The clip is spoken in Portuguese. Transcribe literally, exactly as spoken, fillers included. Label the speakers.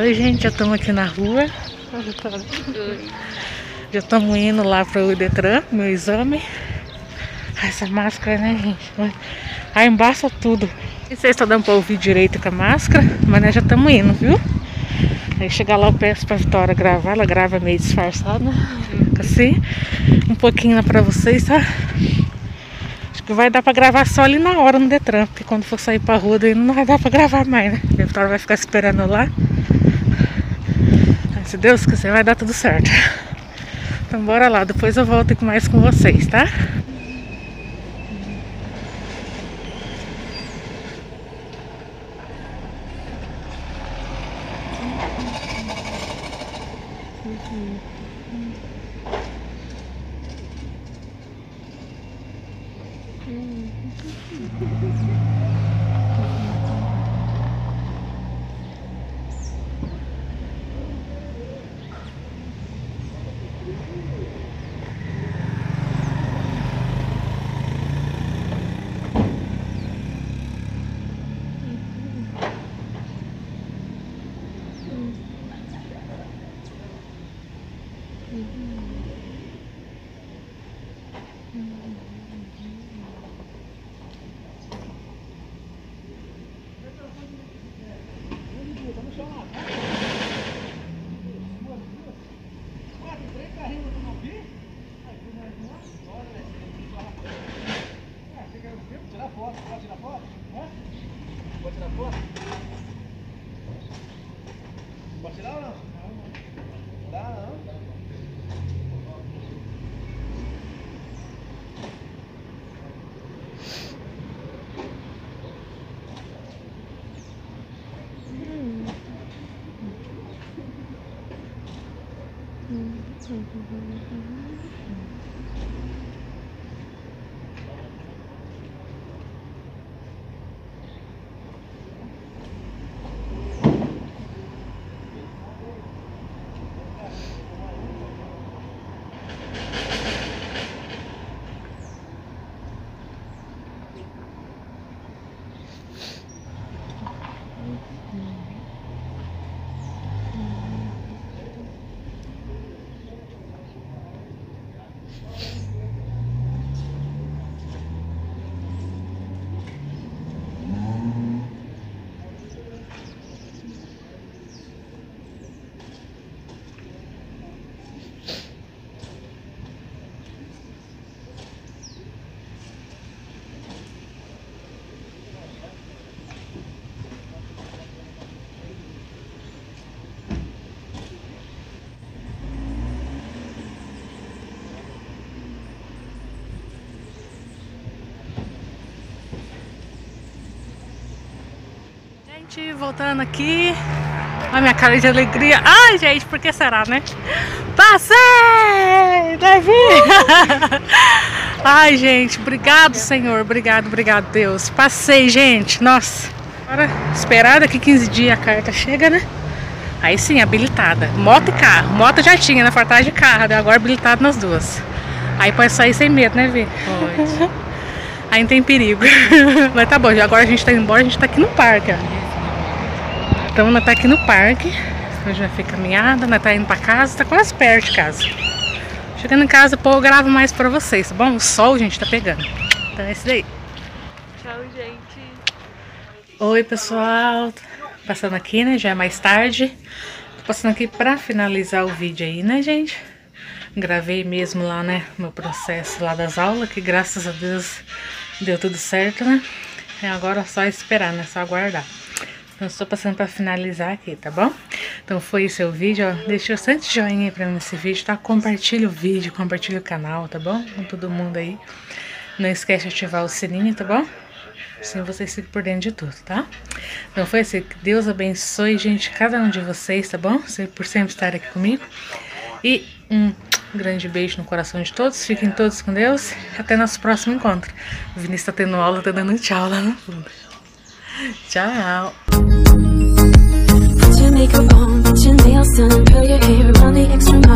Speaker 1: Oi, gente, já estamos aqui na rua. Já estamos indo lá para o Detran, meu exame. Essa máscara, né, gente? Aí embaça tudo. Não sei se tá dando para ouvir direito com a máscara, mas nós já estamos indo, viu? Aí chegar lá eu peço pra Vitória gravar, ela grava meio disfarçada, assim, um pouquinho lá pra vocês, tá? Acho que vai dar pra gravar só ali na hora no Detran, porque quando for sair pra rua daí não vai dar pra gravar mais, né? A Vitória vai ficar esperando lá. Mas, se Deus quiser vai dar tudo certo. Então bora lá, depois eu volto aqui mais com vocês, tá? Gente, voltando aqui. Olha a minha cara de alegria. Ai, gente, por que será, né? Passei! Davi! Ai, gente, obrigado, Senhor. Obrigado, obrigado, Deus. Passei, gente. Nossa. Agora, esperar daqui quinze dias a carta chega, né? Aí sim, habilitada. Moto e carro. Moto já tinha, na fartagem de carro. Agora habilitado nas duas. Aí pode sair sem medo, né, Vi? Pode. Aí não tem perigo. Mas tá bom, agora a gente tá indo embora, a gente tá aqui no parque, ó. Então nós tá aqui no parque. Hoje já fica caminhada, nós tá indo pra casa, tá quase perto de casa. Chegando em casa, pô, eu gravo mais pra vocês, tá bom? O sol, gente, tá pegando. Então é isso daí.
Speaker 2: Tchau, gente.
Speaker 1: Oi, pessoal. Passando aqui, né? Já é mais tarde. Tô passando aqui pra finalizar o vídeo aí, né, gente? Gravei mesmo lá, né, meu processo lá das aulas, que graças a Deus deu tudo certo, né? E agora é só esperar, né? Só aguardar. Então estou passando para finalizar aqui, tá bom? Então foi esse o vídeo, ó. Deixa bastante joinha pra mim nesse vídeo, tá? Compartilha o vídeo, compartilha o canal, tá bom? Com todo mundo aí. Não esquece de ativar o sininho, tá bom? Assim vocês ficam por dentro de tudo, tá? Então foi assim, que Deus abençoe, gente, cada um de vocês, tá bom? Por sempre estar aqui comigo. E um grande beijo no coração de todos. Fiquem todos com Deus. Até nosso próximo encontro. O Vinícius tá tendo aula, tá dando um tchau lá no fundo. Tchau. Put your makeup on, get your nails done, curl your hair, run the extra mile.